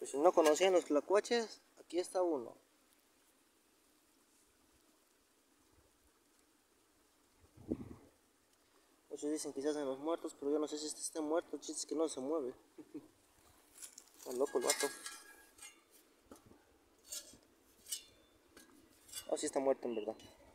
Si no conocían los tlacuaches, aquí está uno. Muchos dicen que se hacen los muertos, pero yo no sé si este está muerto. El chiste es que no se mueve. Está loco el vato. Ah, sí está muerto en verdad.